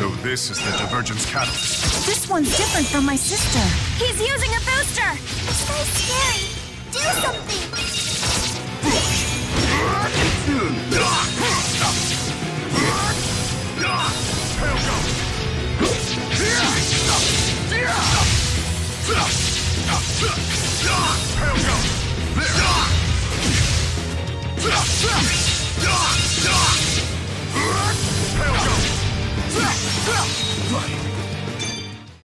So this is the divergence catalyst. This one's different from my sister. He's using a booster! It's very scary. Do something!